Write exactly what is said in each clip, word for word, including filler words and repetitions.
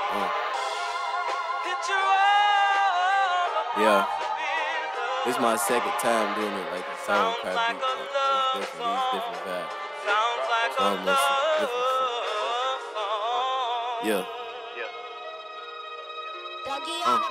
Uh. Yeah. This is my second time doing it like a song type beat. Like, it's different, these different vibes. So I'm listening to different shit. Yeah. Uh.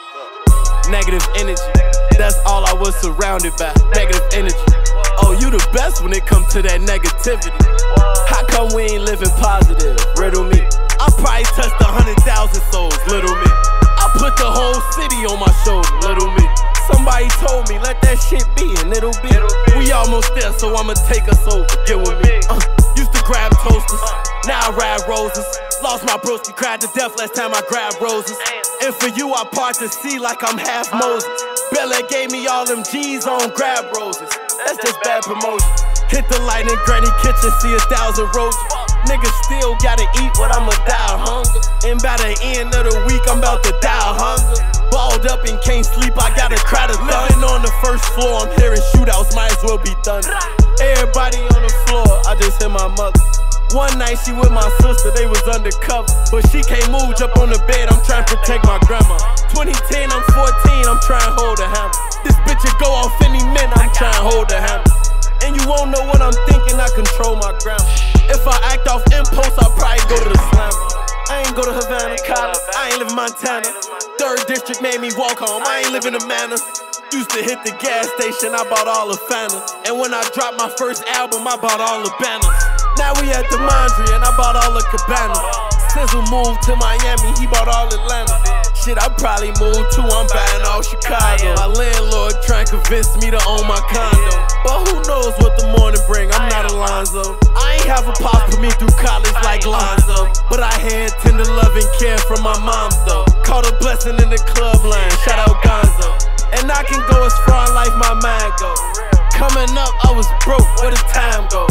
Negative energy, that's all I was surrounded by. Negative energy. Oh, you the best when it comes to that negativity. How come we ain't living positive? Riddle me. I probably touched a hundred thousand souls. Little me. I put the whole city on my shoulder. Little me. Somebody told me, let that shit be, and it'll be. We almost there, so I'ma take us over. Get with me. Uh, used to grab toasters, now I ride roses. Lost my broski, cried to death last time I grabbed roses. And for you, I part the sea like I'm half Moses. Bella gave me all them G's on grab roses. That's just bad promotion. Hit the light in Granny Kitchen, see a thousand roaches. Niggas still gotta eat, but I'ma die of hunger. And by the end of the week, I'm about to die of hunger. Balled up and can't sleep, I gotta cry to thunder. On the first floor, I'm hearing shootouts, might as well be thunder. Everybody on the floor, I just hear my mother. One night she with my sister, they was undercover. But she can't move, jump on the bed, I'm trying to protect my grandma. twenty ten, I'm fourteen, I'm trying to hold a hammer. This bitch will go off any minute, I'm trying to hold a hammer. And you won't know what I'm thinking, I control my grammar. If I act off impulse, I'll probably go to the slammer. I ain't go to Havana College, I ain't live in Montana. Third district made me walk home, I ain't live in the manor. Used to hit the gas station, I bought all the Fanta. And when I dropped my first album, I bought all the banners. Now we at the Mondrian, and I bought all the Cabana. Sizzle moved to Miami, he bought all Atlanta. Shit, I probably moved too, I'm buying all Chicago. My landlord trying to convince me to own my condo. But who knows what the morning bring, I'm not Alonzo. I ain't have a pop put me through college like Lonzo. But I had tender love and care from my mom though. Caught a blessing in the club line, shout out Gonzo. And I can go as far in life my mind go. Coming up, I was broke, where the time go?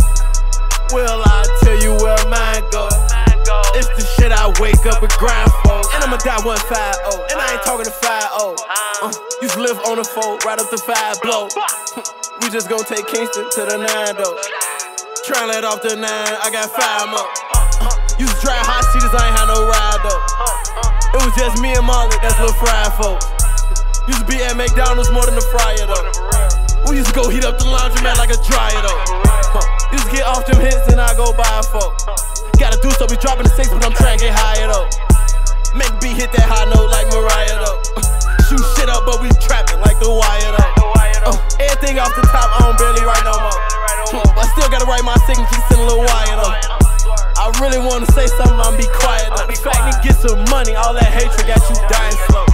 Well, I'll tell you where mine go. It's the shit I wake up and grind for. And I'ma die one five oh. And I ain't talking to five oh. Uh, used to live on the four, right up to five blow. We just gon' take Kingston to the nine though. Tryna let off the nine, I got five more. Uh, used to drive hot seaters, I ain't had no ride though. It was just me and Molly, that's what fried folks. Used to be at McDonald's more than the fryer though. We used to go heat up the laundromat like a dryer though. Huh. Used to get off them hits and I go buy a folk. Gotta do so, we dropping the six, but I'm trying to get higher though. Make the beat hit that high note like Mariah though. Shoot shit up, but we trapping like the wire though. Uh, everything off the top, I don't barely write no more. I still gotta write my signature, send a little wire though. I really wanna say something, I'm be quiet though. The fact to get some money, all that hatred got you dying slow.